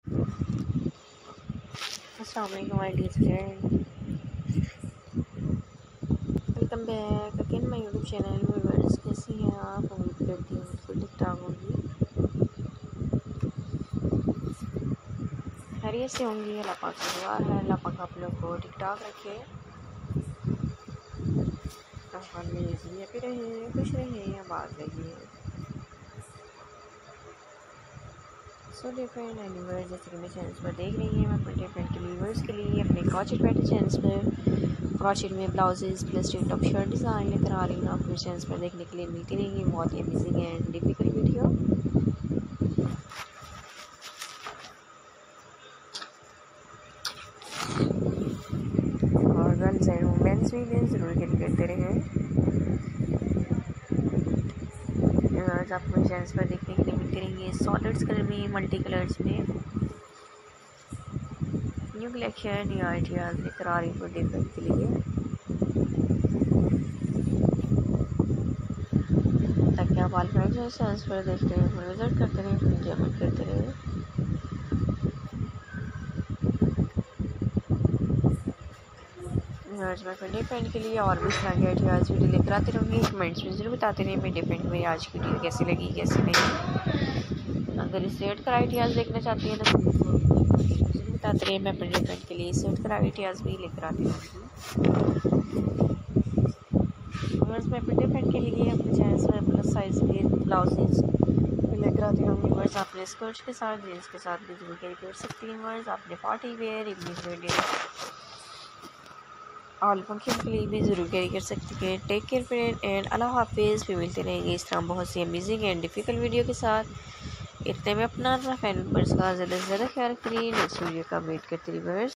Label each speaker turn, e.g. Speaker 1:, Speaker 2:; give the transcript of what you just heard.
Speaker 1: अस्सलाम वालेकुम my dear friend, welcome back again my YouTube channel. Viewers, कैसी हैं आप? उम्मीद करती हूँ बिल्कुल ठीक ठाक होंगी, खैरियत से होंगी। अल्लाह पाक से दुआ है अल्लाह पाक आप लोग को ठीक ठाक रखे, हैप्पी रहिए, खुश रहिए, आबाद रहिए। सो डिफरेंट व्यूअर्स, जैसे कि मेरे चैनल पर देख रही हैं, मैं अपने डिफरेंट के व्यूअर्स के लिए अपने क्रॉचेट पैटर्न चैनल पर क्रॉचेट में blouses plus top shirt design लेकर आ रही हूँ। आपको चैनल पर देखने के लिए मिलती रहेंगी बहुत ही अमेजिंग एंड डिफिकल्ट वीडियो। और गर्ल्स एंड वुमेन्स भी ज़रूर करते रहें। आपको मेरे चैनल पर देखने के लिए मिलते रहेंगे सॉलिड्स कलर में, मल्टी कलर्स में न्यू कलेक्शन, न्यू आइडियाज़ लेकर आ रही हूँ डिफरेंट के लिए, ताकि आप ऑल फ्रेंड्स चैनल पर देखते रहें, विजिट करते रहें, एंजॉयमेंट करते रहें। मैं फिर डिफरेंट के लिए और भी इस तरह के आइडियाज़ वीडियो लेकर आती रहूँगी। कमेंट्स में ज़रूर बताते रहें मैं डिफरेंट में आज की वीडियो कैसी लगी, कैसी नहीं। अगर इस सेट कर आइडियाज़ देखना चाहती हैं तो ज़रूर बताते रहें, मैं अपने डिफरेंट के लिए सेट कर आइडियाज़ भी लेकर आती रहूँगी। मैं अपने डिफरेंट के लिए अपने चैनल पर प्लस साइज़ के ब्लाउजेज लेकर आती रहूँगी। वर्स आपने स्कर्ट्स के साथ, जीन्स के साथ भी जरूर कैरी कर सकती हैं। वर्स आपने party wear, evening wear, all function के लिए भी ज़रूर कैरी कर सकती हैं। टेक केयर फ्रेंड एंड अल्लाह हाफिज़। फिर मिलते रहेंगे इस तरह बहुत सी अमेजिंग एंड डिफ़िकल्ट वीडियो के साथ। इतने में अपना फैमिली मेम्बर्स का ज़्यादा से ज़्यादा ख्याल करिए। नेक्स्ट वीडियो का वेट करते रहिए।